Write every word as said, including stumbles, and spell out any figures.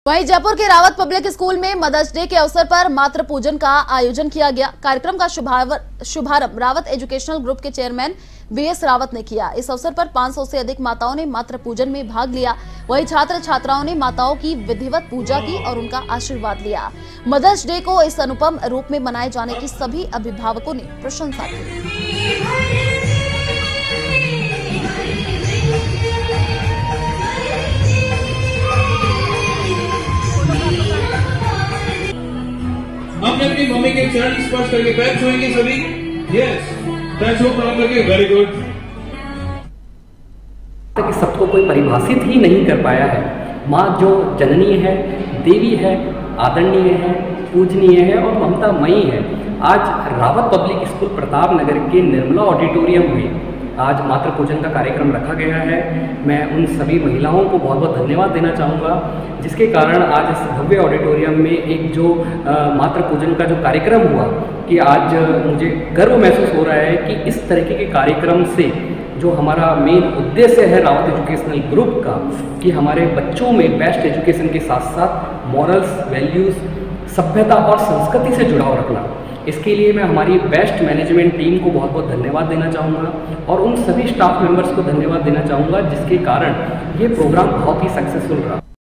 वहीं जयपुर के Rawat public school में मदर्स डे के अवसर पर मातृ पूजन का आयोजन किया गया। कार्यक्रम का शुभारंभ रावत एजुकेशनल ग्रुप के चेयरमैन बी एस रावत ने किया। इस अवसर पर पाँच सौ से अधिक माताओं ने मातृ पूजन में भाग लिया। वहीं छात्र छात्राओं ने माताओं की विधिवत पूजा की और उनका आशीर्वाद लिया। मदर्स डे को इस अनुपम रूप में मनाए जाने की सभी अभिभावकों ने प्रशंसा की। हमने अपनी मम्मी के चरण स्पर्श करके पैर छुएंगे सभी। यस, पैर छू प्रणाम करके। Very good. तक सबको कोई परिभाषित ही नहीं कर पाया है। माँ जो जननी है, देवी है, आदरणीय है, पूजनीय है और ममतामयी है। आज रावत पब्लिक स्कूल प्रताप नगर के निर्मला ऑडिटोरियम में आज मातृ पूजन का कार्यक्रम रखा गया है। मैं उन सभी महिलाओं को बहुत बहुत धन्यवाद देना चाहूँगा, जिसके कारण आज इस भव्य ऑडिटोरियम में एक जो मातृ पूजन का जो कार्यक्रम हुआ कि आज मुझे गर्व महसूस हो रहा है कि इस तरीके के कार्यक्रम से जो हमारा मेन उद्देश्य है रावत एजुकेशनल ग्रुप का, कि हमारे बच्चों में बेस्ट एजुकेशन के साथ साथ मॉरल्स, वैल्यूज़, सभ्यता और संस्कृति से जुड़ाव रखना, इसके लिए मैं हमारी बेस्ट मैनेजमेंट टीम को बहुत बहुत धन्यवाद देना चाहूँगा और उन सभी स्टाफ मेंबर्स को धन्यवाद देना चाहूँगा जिसके कारण ये प्रोग्राम बहुत ही सक्सेसफुल रहा।